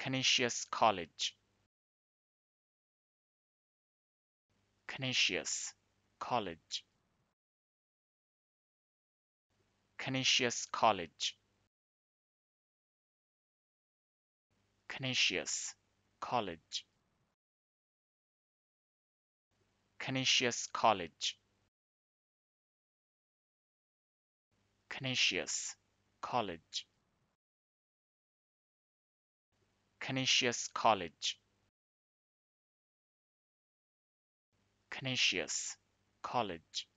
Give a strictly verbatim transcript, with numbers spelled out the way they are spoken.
Canisius College, Canisius College, Canisius College, Canisius College, Canisius College, Canisius College, Canisius College, Canisius College,